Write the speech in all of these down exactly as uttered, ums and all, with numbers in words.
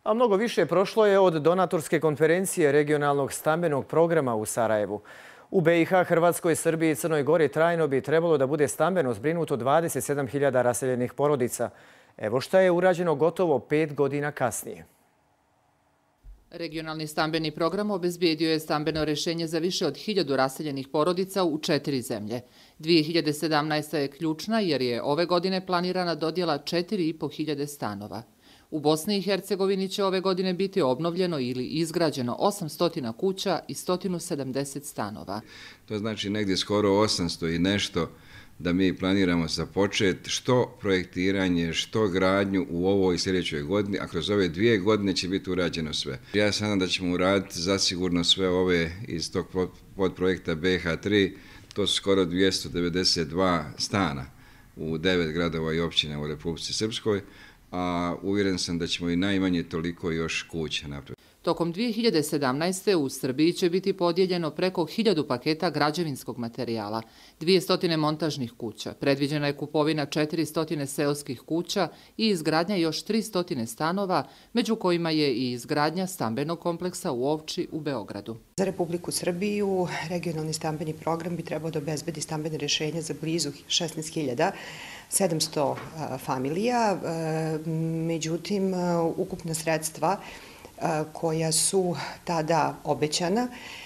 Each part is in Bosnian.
A mnogo više prošlo je od donatorske konferencije regionalnog stambenog programa u Sarajevu. U B i H, Hrvatskoj, Srbiji i Crnoj Gori trajno bi trebalo da bude stambeno zbrinuto dvadeset sedam hiljada raseljenih porodica. Evo šta je urađeno gotovo pet godina kasnije. Regionalni stambeni program obezbijedio je stambeno rješenje za više od hiljadu raseljenih porodica u četiri zemlje. dvije hiljade sedamnaesta. je ključna jer je ove godine planirana dodjela četiri i po hiljade stanova. U Bosni i Hercegovini će ove godine biti obnovljeno ili izgrađeno osamsto kuća i sto sedamdeset stanova. To znači negdje skoro osamsto i nešto da mi planiramo započeti što projektiranje, što gradnju u ovoj i sljedećoj godini, a kroz ove dvije godine će biti urađeno sve. Ja se nadam da ćemo uraditi zasigurno sve ove iz tog podprojekta B H tri, to su skoro dvjesto devedeset dva stana u devet gradova i općina u Republici Srpskoj, a uvjeren sam da ćemo i najmanje toliko još kuća napraviti. Tokom dvije hiljade sedamnaeste. u Srbiji će biti podijeljeno preko hiljadu paketa građevinskog materijala, dvjesto montažnih kuća, predviđena je kupovina četiristo seoskih kuća i izgradnja još tristo stanova, među kojima je i izgradnja stambenog kompleksa u Ovči u Beogradu. Za Republiku Srbiju regionalni stambeni program bi trebao da obezbedi stambene rješenja za blizu šesnaest hiljada sedamsto familija, međutim ukupna sredstva koja su tada obećana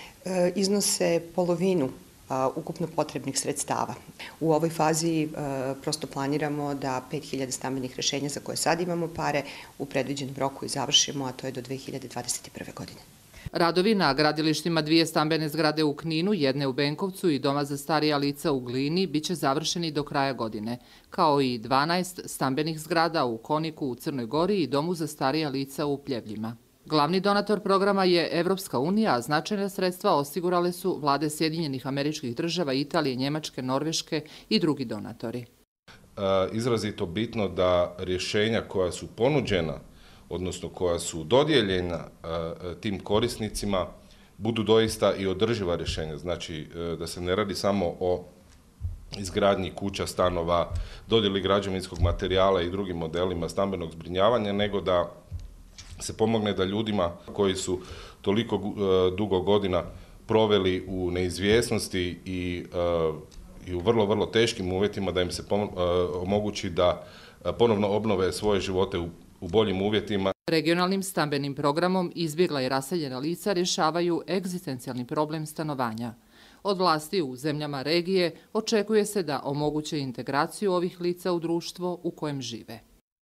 iznose polovinu ukupno potrebnih sredstava. U ovoj fazi prosto planiramo da pet hiljada stambenih rješenja za koje sad imamo pare u predviđenom roku i završimo, a to je do dvije hiljade dvadeset prve. godine. Radovi na gradilištima dvije stambene zgrade u Kninu, jedne u Benkovcu i doma za starija lica u Glini biće završeni do kraja godine, kao i dvanaest stambenih zgrada u Koniku u Crnoj Gori i domu za starija lica u Pljevljima. Glavni donator programa je Evropska unija, a značajna sredstva osigurale su vlade Sjedinjenih Američkih Država, Italije, Njemačke, Norveške i drugi donatori. Izrazito bitno da rješenja koja su ponuđena, odnosno koja su dodijeljena tim korisnicima, budu doista i održiva rješenja. Znači da se ne radi samo o izgradnji kuća, stanova, dodjeli građevinskog materijala i drugim modelima stambenog zbrinjavanja, nego da se pomogne da ljudima koji su toliko dugo godina proveli u neizvjesnosti i, i u vrlo, vrlo teškim uvjetima, da im se omogući da ponovno obnove svoje živote u, u boljim uvjetima. Regionalnim stambenim programom izbjegla i raseljena lica rješavaju egzistencijalni problem stanovanja. Od vlasti u zemljama regije očekuje se da omoguće integraciju ovih lica u društvo u kojem žive.